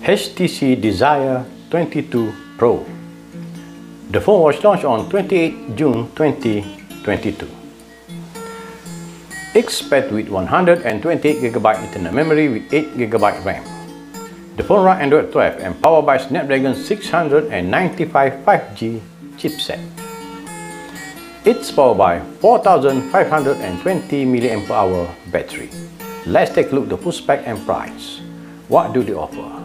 HTC Desire 22 Pro. The phone was launched on 28 June 2022. It's packed with 128GB internal memory with 8GB RAM. The phone runs Android 12 and powered by Snapdragon 695 5G chipset. It's powered by 4520 mAh battery. Let's take a look at the full spec and price. What do they offer?